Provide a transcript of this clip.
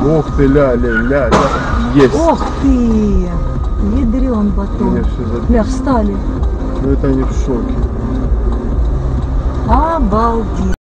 Ух ты, ля. Есть. Ох ты! Ядрен батон. Меня все забило. Бля, встали. Ну это они в шоке. Обалдеть.